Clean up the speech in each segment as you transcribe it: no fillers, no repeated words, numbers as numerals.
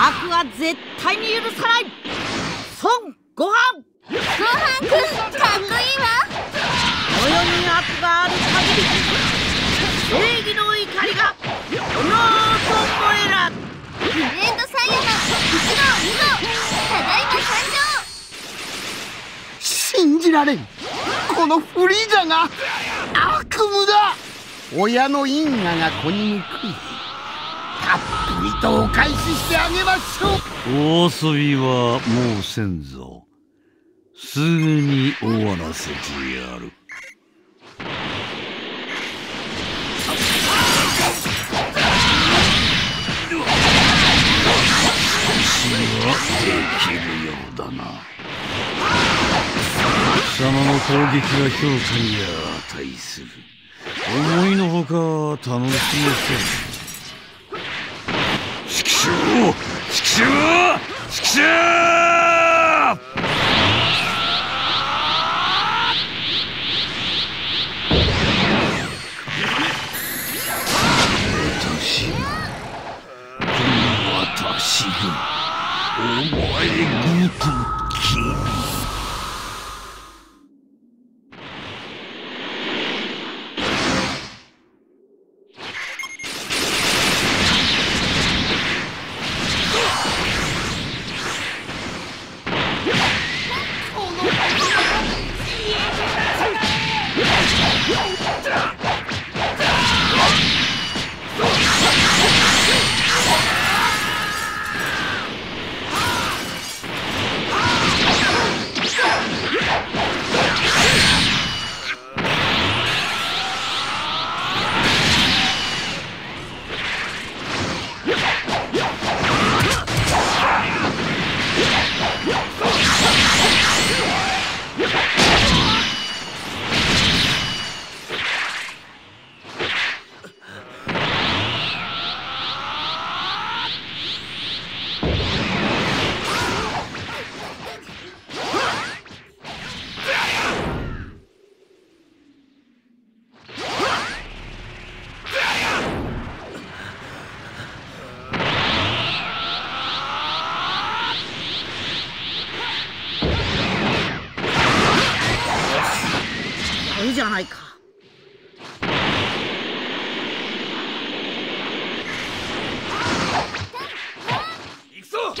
悪は絶対に許さない。孫悟飯。 ごはんくん、かっこいいわ。 この世に悪がある限り、正義の怒りが炎と燃えら。 グレートサイヤの1号2号、ただいま参上。 信じられん。このフリーザが悪夢だ。親の因果が子に報い、たっぷりとお返ししてあげましょう。 お遊びはもうせんぞ。すぐに終わらせてやる。少しはできるようだな。貴様の攻撃は評価に値する。思いのほか楽しめそう。チキショー！チキショー！チキショー！私がお前ごとき。 いいじゃないか。 行くぞ。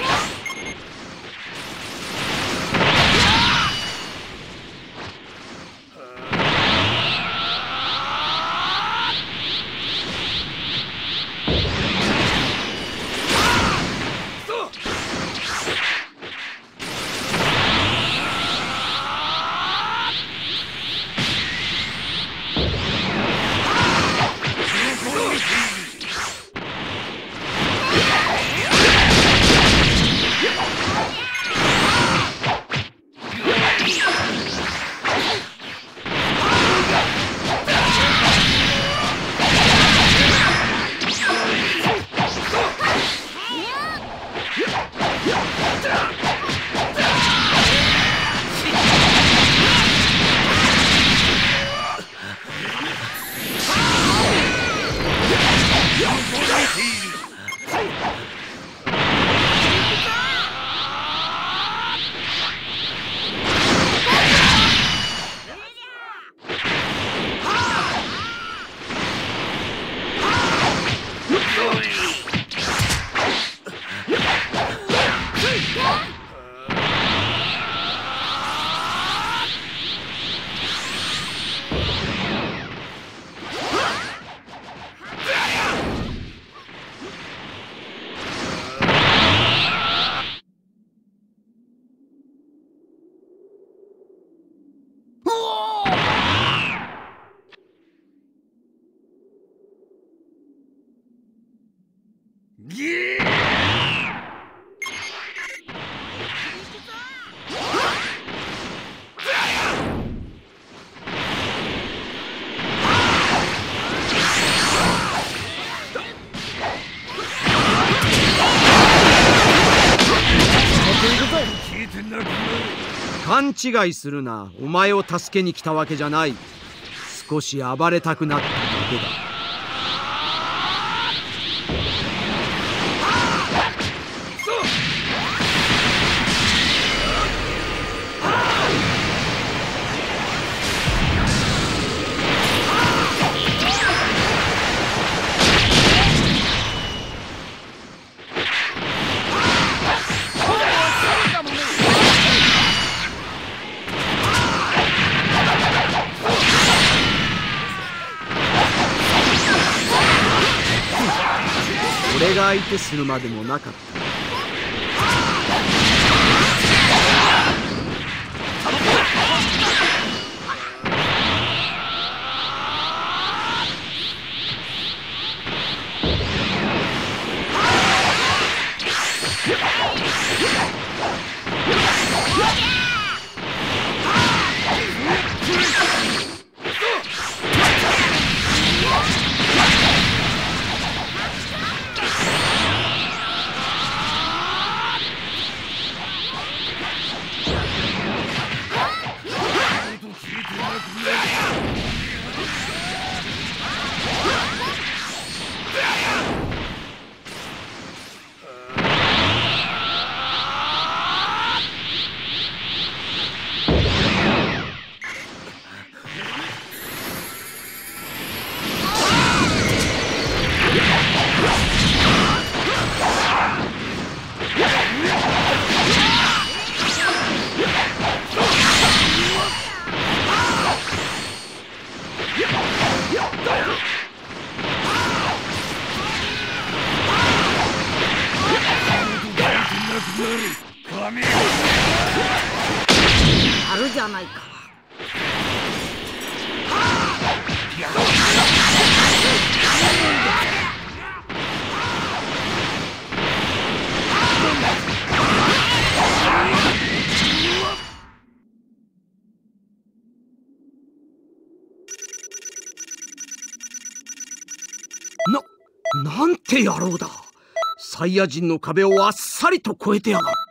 勘違いするな。お前を助けに来たわけじゃない。少し暴れたくなっただけだ。 が相手するまでもなかった。 あるじゃないか。 なんて野郎だ。サイヤ人の壁をあっさりと越えてやがった。